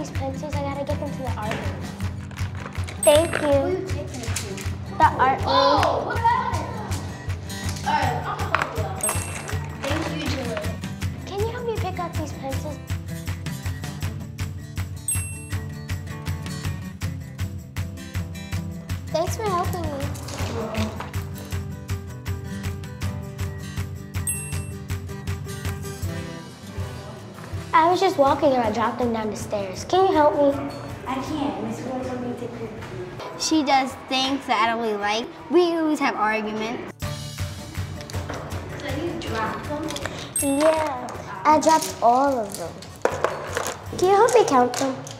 these pencils. I gotta get them to the art room. Thank you. Who are you taking it to? The art room. Oh, what happened? All right, I'm gonna help you out. Thank you, Julie. Can you help me pick up these pencils? Thanks for helping me. I was just walking and I dropped them down the stairs. Can you help me? I can't. Miss Rose told me to take care. She does things that I don't really like. We always have arguments. So you dropped them? Yeah, I dropped all of them. Can you help me count them?